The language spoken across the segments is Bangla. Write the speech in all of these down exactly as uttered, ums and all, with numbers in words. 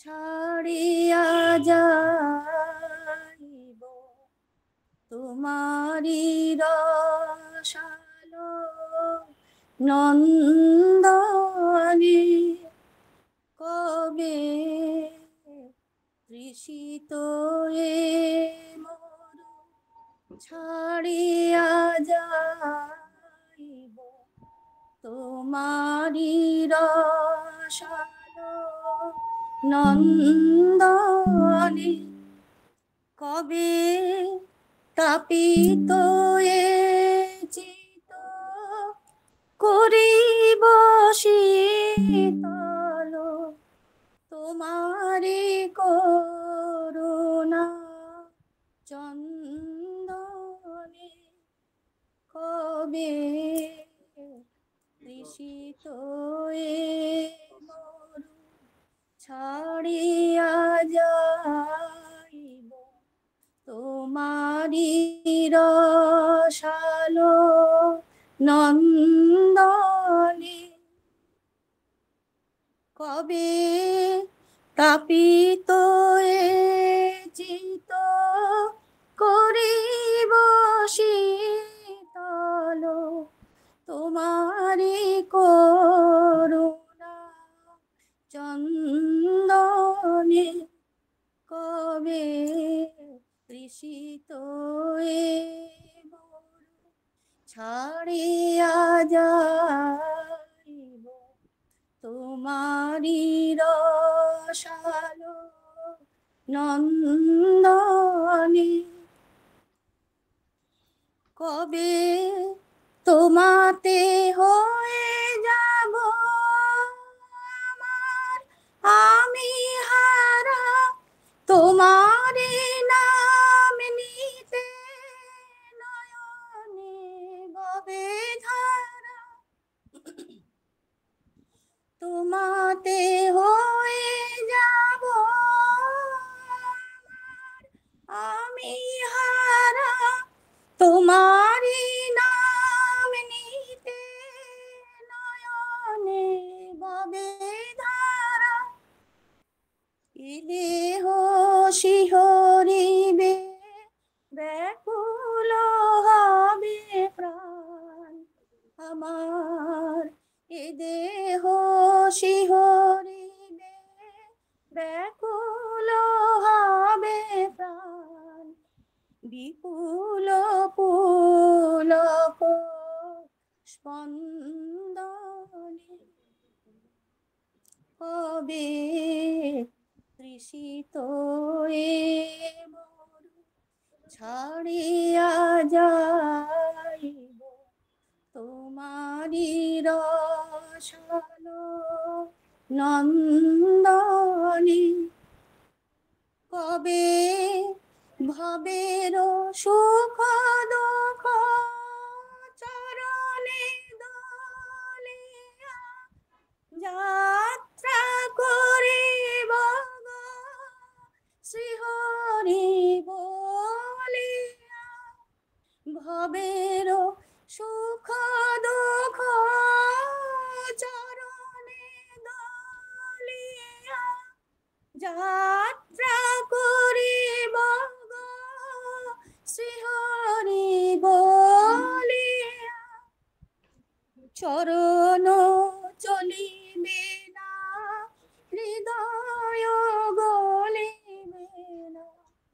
ছাড়িয়া যাইব তোমারি রসালো নন্দনে, কবে তৃষিত এ মরু ছাড়িয়া যাইব তোমারি রসালো নন্দনে, কবে তাপিত এ চিত করিব শীতল তোমারি করুণা চন্দনে, কবে তৃষিত এ মরু ছাড়িয়া যাইব তোমারি রসালো নন্দনে, কবে তাপিত এ চিত করিব শীতল তোমারি করুণা চন্দনে, কবে তৃষিত এ মরু ছাড়িয়া যাইব তোমারি রসালো নন্দনে, কবে তোমাতে হয়ে যাব আমার আমি হারা, তোমারি নাম নিতে নয়নে ববে ধারা, তোমাতে হয়ে যাব আমি হারা, তোমারি নাম নিতে নয়নে ববে ধারা, এ দেহ শিহরিবে ব্যাকুল হবে প্রাণ আমার, এ দেহ শিহরিবে ব্যাকুল হবে প্রাণ, বিপুল পুলক স্পন্দনে, কবে তৃষিত এ মরু ছাড়িয়া যাইব তোমারি রসালো নন্দনে, কবে ভবের সুখ দুঃখ চরণে দলিয়া যাত্রা করিব গো শ্রীহরি বলিয়া, ভবের সুখ দুঃখ চরণে দলিয়া যাত্রা করিব গো শ্রীহরি বলিয়া, চরণ চলিবে না হৃদয় গলিবে না,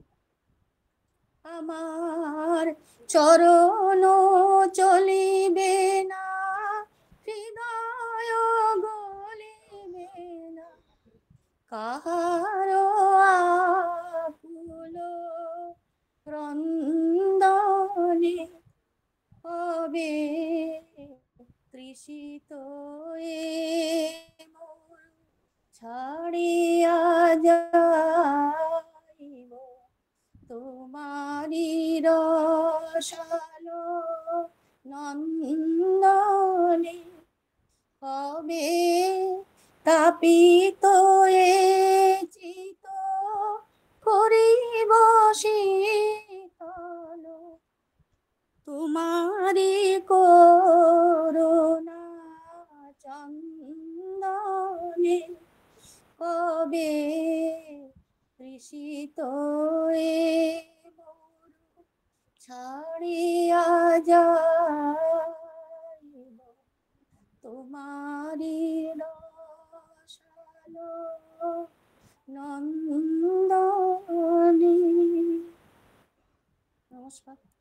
আমার চরণ চলিবে না হৃদয় গলিবে না, কাহার আকুল ক্রন্দনে, কবে তৃষিত এ মরু ছাড়িয়া যাইব তোমারি রসালো নন্দনে, কবে তাপিত এ চিত করিব শীতল তোমারি করুণা চন্দনে, কবে তৃষিত এ মরু ছাড়িয়া যাইব তোমারি রসালো নন্দনে। নমস্কার।